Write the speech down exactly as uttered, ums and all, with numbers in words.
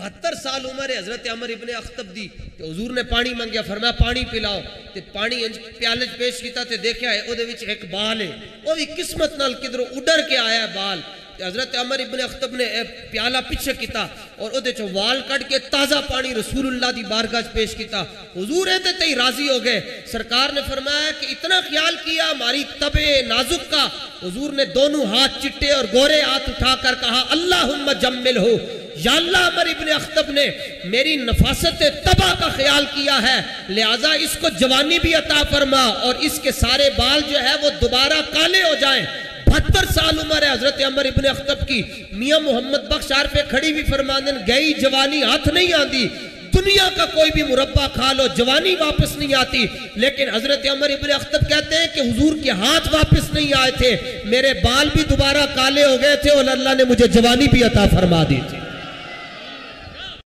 बहत्तर साल उम्र है हजरत अमर इब्ने अख्तब दी ते हुजूर ने पानी मंगया, फरमाया पानी पिलाओ ते पानी प्याले च पेश किया ते देखा है ओदे विच एक बाल है, वो भी किस्मत नाल किधरों उड़र के आया बाल। हजरत अमर इब्ने अख्तब ने प्याला पीछे किया और ओदे चो वाल कट के ताज़ा पानी रसूलुल्लाह दी बारगाह पेश किया। हुजूर एदे ते ही राजी हो गए। सरकार ने फरमाया कि इतना ख्याल किया हमारी तबे नाजुक का। हुजूर ने दोनों हाथ चिट्टे और गोरे हाथ उठाकर कहा अल्लाहुम्मा जम्मिल हो, या अल्लाह अमर इब्ने अख्तब ने मेरी नफासत तबा का ख्याल किया है, लिहाजा इसको जवानी भी अता फरमा और इसके सारे बाल जो है वो दोबारा काले हो जाएं। बहत्तर साल उम्र है हजरत अमर इब्ने अख्तब की। मियां मोहम्मद बख्श आर पे खड़ी भी फरमाने गई जवानी हाथ नहीं आती, दुनिया का कोई भी मुरब्बा खा लो जवानी वापस नहीं आती, लेकिन हजरत अमर इब्ने अख्तब कहते हैं कि हुजूर के हाथ वापस नहीं आए थे, मेरे बाल भी दोबारा काले हो गए थे और अल्लाह ने मुझे जवानी भी अता फरमा दी थी।